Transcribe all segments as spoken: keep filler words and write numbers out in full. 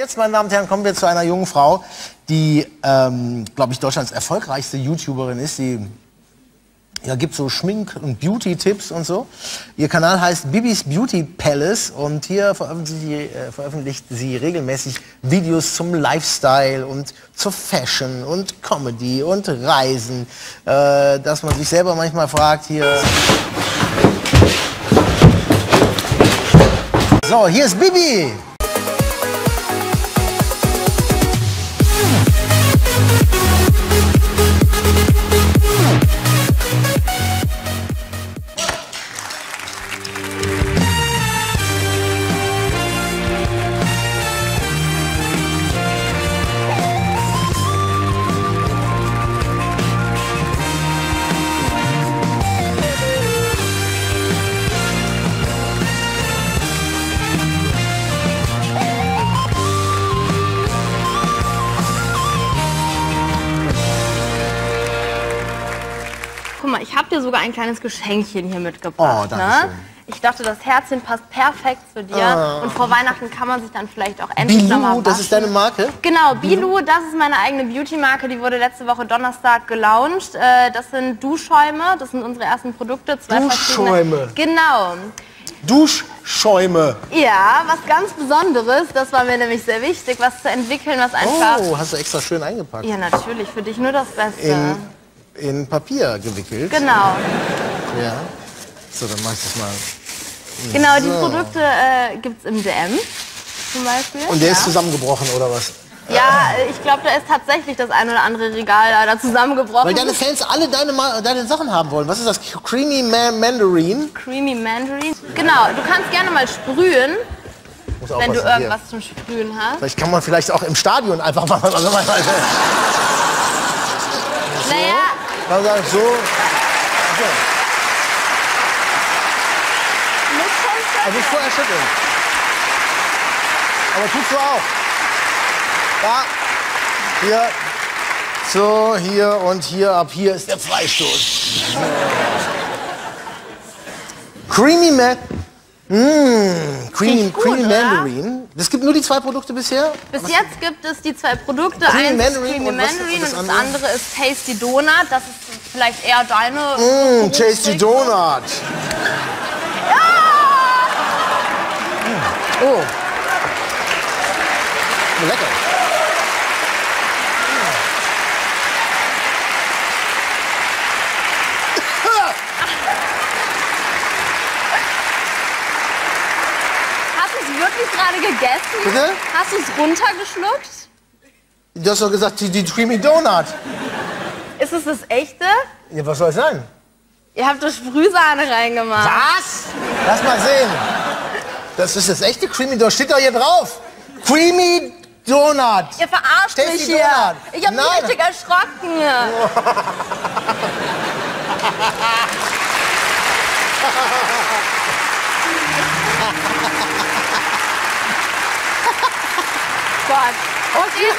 Jetzt, meine Damen und Herren, kommen wir zu einer jungen Frau, die, ähm, glaube ich, Deutschlands erfolgreichste YouTuberin ist. Die ja, gibt so Schmink- und Beauty-Tipps und so. Ihr Kanal heißt Bibis Beauty Palace und hier veröffentlicht sie, äh, veröffentlicht sie regelmäßig Videos zum Lifestyle und zur Fashion und Comedy und Reisen, äh, dass man sich selber manchmal fragt, hier... So, hier ist Bibi! Guck mal, ich habe dir sogar ein kleines Geschenkchen hier mitgebracht. Oh, danke schön. Ne? Ich dachte, das Herzchen passt perfekt zu dir. Ah. Und vor Weihnachten kann man sich dann vielleicht auch endlich noch mal waschen. Bilou, das ist deine Marke? Genau, Bilou, das ist meine eigene Beauty-Marke. Die wurde letzte Woche Donnerstag gelauncht. Das sind Duschschäume, das sind unsere ersten Produkte. Zwei Duschschäume? Genau. Duschschäume. Ja, was ganz Besonderes, das war mir nämlich sehr wichtig, was zu entwickeln, was einfach... Oh, hast du extra schön eingepackt. Ja, natürlich, für dich nur das Beste. In, in Papier gewickelt. Genau. Ja. So, dann mach ich das mal. Genau, so. Die Produkte äh, gibt es im D M zum Beispiel. Und der ja. ist zusammengebrochen, oder was? Ja, ich glaube, da ist tatsächlich das ein oder andere Regal da zusammengebrochen. Weil deine Fans alle deine, deine Sachen haben wollen. Was ist das? Creamy Man Mandarin? Creamy Mandarin. Genau, du kannst gerne mal sprühen, Muss wenn du hier. irgendwas zum Sprühen hast. Vielleicht kann man vielleicht auch im Stadion einfach mal... Also mal so. Naja. Kann man sagen, so... so. Also nicht vorher schütteln. Aber tust du auch. Da, hier, so, hier und hier, ab hier ist der Freistoß. So. Creamy Man... Mmh, Creamy, gut, Creamy oder? Mandarin. Es gibt nur die zwei Produkte bisher? Bis was? Jetzt gibt es die zwei Produkte. Creamy Eins Mandarin ist Creamy und was- Mandarin und das und das andere? andere ist Tasty Donut. Das ist vielleicht eher deine... Mmh, Tasty Donut. Ja! Oh. Oh, lecker. Hast du es wirklich gerade gegessen? Bitte? Hast du es runtergeschluckt? Du hast doch gesagt, die, die Creamy Donut. Ist es das echte? Ja, was soll es sein? Ihr habt doch Sprühsahne reingemacht. Was? Lass mal sehen. Das ist das echte Creamy Donut. Steht doch hier drauf. Creamy Donut. Ihr verarscht Tasty mich hier. Donut. Ich hab mich Nein. richtig erschrocken. Gott. Und ich,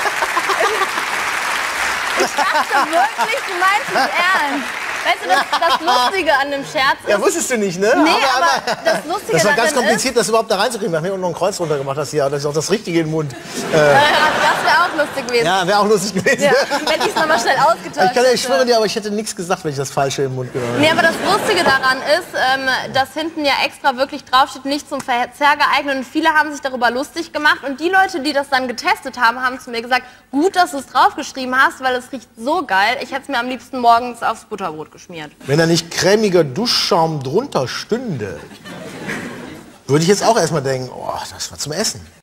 ich dachte wirklich, du meinst es ernst. Weißt du, das, das Lustige an dem Scherz ist... Ja, wusstest du nicht, ne? Nee, aber, aber das Lustige das war ganz darin kompliziert, das überhaupt da reinzukriegen. Wir haben hier unten noch ein Kreuz runter gemacht, das hier, das ist auch das Richtige in den Mund. Äh, ja, das wäre auch lustig gewesen. Ja, wäre auch lustig gewesen. Ja, wenn ich es nochmal schnell ausgetauscht Ich kann ja, ich hätte. schwöre dir, aber ich hätte nichts gesagt, wenn ich das Falsche im Mund genommen hätte. Nee, aber das Lustige daran ist, ähm, dass hinten ja extra wirklich draufsteht, nicht zum Verzehr geeignet. Und viele haben sich darüber lustig gemacht. Und die Leute, die das dann getestet haben, haben zu mir gesagt, gut, dass du es draufgeschrieben hast, weil es riecht so geil. Ich hätte es mir am liebsten morgens aufs Butterbrot geschmiert. Wenn da nicht cremiger Duschschaum drunter stünde, würde ich jetzt auch erstmal denken, oh, das war zum Essen.